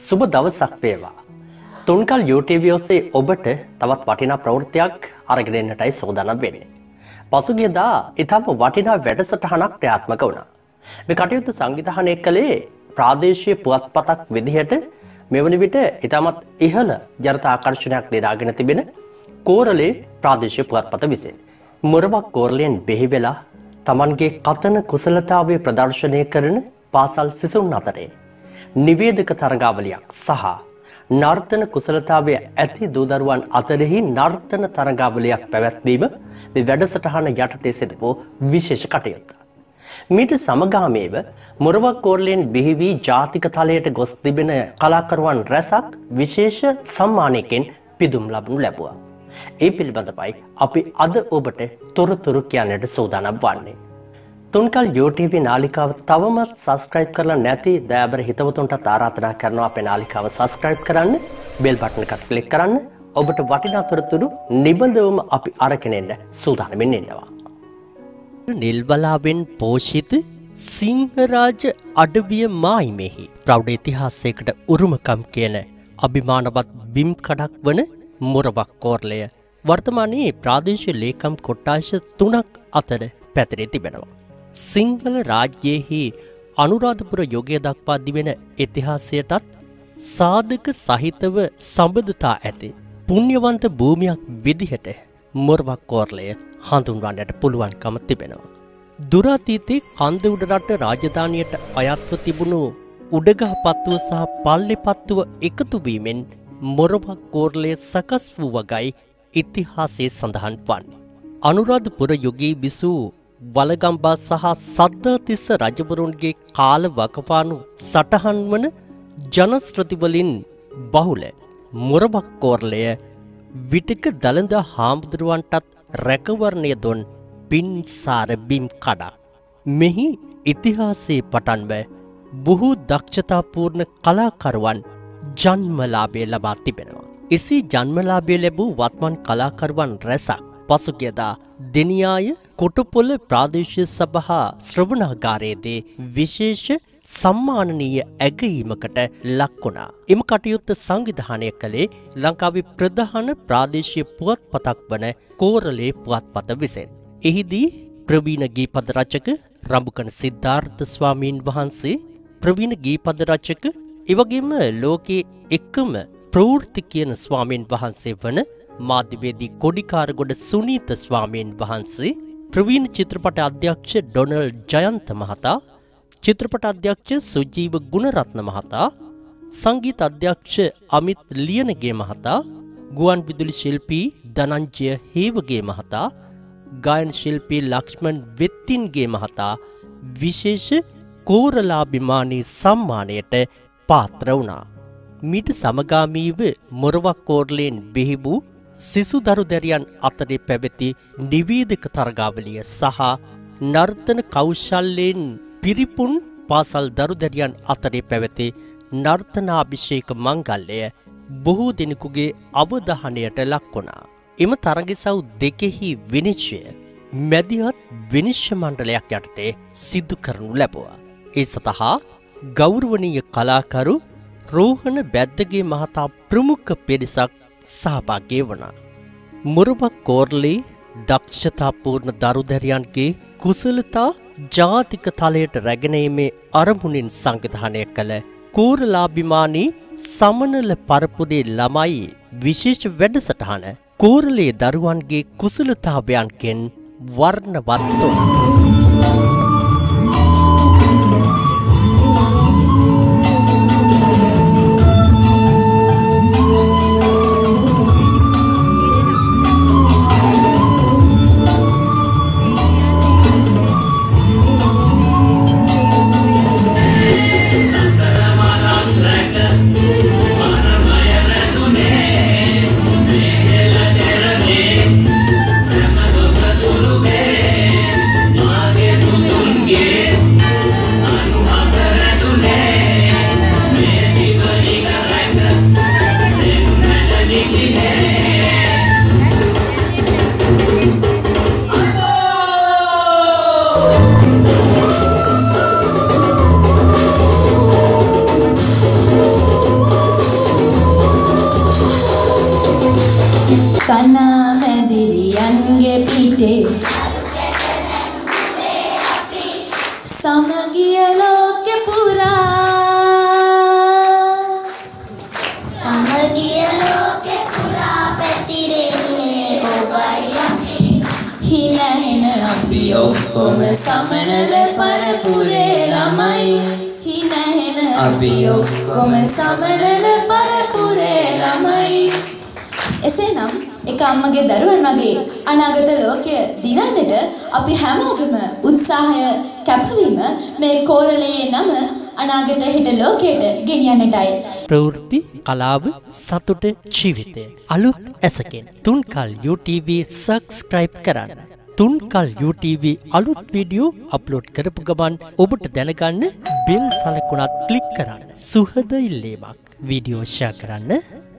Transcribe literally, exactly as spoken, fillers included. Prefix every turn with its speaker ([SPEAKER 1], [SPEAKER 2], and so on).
[SPEAKER 1] සුබ දවසක් වේවා. තුන්කල් YouTube ඔස්සේ ඔබට තවත් වටිනා ප්‍රවෘත්තියක් අරගෙන එන්නටයි සූදානම් වෙන්නේ. පසුගියදා ඊටම වටිනා වැඩසටහනක් ක්‍රියාත්මක වුණා. මේ කටයුත්ත සංවිධානය කළේ ප්‍රාදේශීය පුවත්පතක් විදිහට මෙවන විට ඊටමත් ඉහළ ජනතා ආකර්ෂණයක් දරාගෙන තිබෙන කෝරළේ ප්‍රාදේශීය පුවත්පත විසින් මොරවක් කෝරළෙන් බෙහි වෙලා Tamanගේ කතන කුසලතාවය ප්‍රදර්ශනය කරන පාසල් සිසුන් අතරේ නිවේදක තරගාවලියක් සහ නර්තන කුසලතාවය ඇති දූදරුවන් අතරෙහි නර්තන තරගාවලියක් පැවැත්වීම මේ වැඩසටහන යටතේ සිදු විශේෂ කටයුත්තක්. මීට සමගාමීව මොරවක් කෝරළෙන් බිහි වී ජාතික තලයට ගොස් තිබෙන කලාකරුවන් රැසක් විශේෂ සම්මානයකින් පිදුම් ලබනු ලැබුවා. ඒ පිළිබඳවයි අපි අද ඔබට තොරතුරු කියන්නට සූදානම් වන්නේ. තුන්කල් YouTube නාලිකාව තවමත් subscribe කරලා නැති දයාබර හිතවතුන්ට ආරාධනා කරනවා අපේ නාලිකාව subscribe කරන්න, bell button එකත් click කරන්න. ඔබට වටිනා තොරතුරු නිබඳවම අපි අරගෙන එන්න සූදානම්ින් ඉන්නවා. නිල්වලාවෙන් පෝෂිත සිංහරාජ අඩවිය මායිමෙහි ප්‍රෞಢ ඉතිහාසයකට උරුමකම් කියන අභිමානවත් බිම් කඩක් වන මොරවක් කෝරළය වර්තමානයේ ප්‍රාදේශීය ලේකම් කොට්ටාශ තුනක් අතර පැතිරී තිබෙනවා. සිංහල රාජ්‍යයේහි අනුරාධපුර යුගය දක්වා දිවෙන ඉතිහාසයටත් සාධක සහිතව සම්බන්ධතා ඇති පුණ්‍යවන්ත භූමියක් විදිහට මොරවක් කෝරළය හඳුන්වන්නට පුළුවන්කම තිබෙනවා. දුර අතීතයේ කන්දඋඩ රට රාජධානියට අයත්ව තිබුණු උඩගහපත්තුව සහ පල්ලෙපත්තුව එකතු වීමෙන් මොරවක් කෝරළය සකස් වූ වගයි ඉතිහාසයේ සඳහන් වන්නේ. අනුරාධපුර යුගයේ විසූ වලගම්බා සහ සද්ධාතිස්ස රජවරුන්ගේ කාල වකවානු සටහන් වන ජනශ්‍රති වලින් බහුල මොරවක් කෝරළය විටක දළදා හාමුදුරුවන්ටත් රැකවරණය දුන් පින්සාර බිම් කඩක්. මෙහි ඉතිහාසයේ පටන්ව බොහෝ දක්ෂතාපූර්ණ කලාකරුවන් ජන්මලාභය ලබා තිබෙනවා. එසේ ජන්මලාභය ලැබූ වත්මන් කලාකරුවන් රැසක් පසුගියදා දෙනියාය කොටපොළ ප්‍රාදේශීය සභා ශ්‍රවණාගාරයේදී විශේෂ සම්මානනීය ඇගයීමකට ලක් වුණා. එම කටයුත්ත සංවිධානය කළේ ලංකාවේ ප්‍රධාන ප්‍රාදේශීය පුවත්පතක් වන කෝරළේ පුවත්පත විසින්. එහිදී ප්‍රවීණ ගීපද රචක රඹුකන සිද්ධාර්ථ ස්වාමීන් වහන්සේ, ප්‍රවීණ ගීපද රචක එවැගේම ලෝකයේ එකම ප්‍රවෘත්ති කියන ස්වාමීන් වහන්සේ වන මාධ්‍යවේදී කොඩිකාරගොඩ සුනීත ස්වාමීන් වහන්සේ, ප්‍රවීණ චිත්‍රපට අධ්‍යක්ෂ ඩොනල් ජයන්ත මහතා, චිත්‍රපට අධ්‍යක්ෂ සුජීව ගුණරත්න මහතා, සංගීත අධ්‍යක්ෂ අමිත් ලියනගේ මහතා, ගුවන් විදුලි ශිල්පී ධනංජය හේවගේ මහතා, ගායන ශිල්පී ලක්ෂ්මන් වෙත්තින්ගේ මහතා විශේෂ කෝරළාභිමානී සම්මානයට පාත්‍ර වුණා. මීට සමගාමීව මොරවක් කෝරළෙන් බිහි වූ සිසු දරු දැරියන් අතරේ පැවති නිවේදක තරගාවලිය සහ නර්තන කෞශල්‍යයෙන් පිරිපුන් පාසල් දරු දැරියන් අතරේ පැවති නර්තනාභිෂේක මංගල්‍යය බොහෝ දෙනෙකුගේ අවධානයට ලක් වුණා. එම තරගසව් දෙකෙහි විනිශ්චය මැදිහත් විනිශ්චය මණ්ඩලයක් යටතේ සිදු කරනු ලැබුවා. ඒ සඳහා ගෞරවනීය කලාකරු රෝහණ බැද්දගේ මහතා ප්‍රමුඛ පිරිසක් සහභාගී වුණා. මොරවක් කෝරළේ දක්ෂතාපූර්ණ දරුදැරියන්ගේ කුසලතා ජාතික තලයට රැගෙනීමේ අරමුණින් සංවිධානය කළ කෝරළාභිමානී සමනල පරපුරේ ළමයි විශේෂ වැඩසටහන කෝරළේ දරුවන්ගේ කුසලතාවයන්ගෙන් වර්ණවත් වුණා.
[SPEAKER 2] Sama dosa dulu be, mage කනා මැදිරියන්ගේ පිටේ සමගිය ලෝකෙ පුරා සමගිය ලෝකෙ පුරා පැතිරෙන්නේ ඔබයි අපි හින හින අපි ඔක්කොම සමනල පරපුරේ ළමයි හින හින අපි ඔක්කොම සමනල පරපුරේ ළමයි එසේනම් එක අම්මගේ දරුවන් වගේ අනාගත ලෝකය දිනන්නට අපි හැමෝගෙම උත්සාහය කැපවීම මේ කෝරළයේ නම අනාගත හෙට ලෝකයට ගෙනියන්නටයි.
[SPEAKER 1] ප්‍රවෘත්ති කලාව සතුට ජීවිතය අලුත් ඇසකින් Thunkal U T V subscribe කරන්න. තුන්කල් යූ ටී වී අලුත් වීඩියෝ අප්ලෝඩ් කරපු ගමන් ඔබට දැනගන්න බෙල් සලකුණත් ක්ලික් කරන්න. සුහද ඉල්ලීමක්. වීඩියෝ ෂෙයා කරන්න.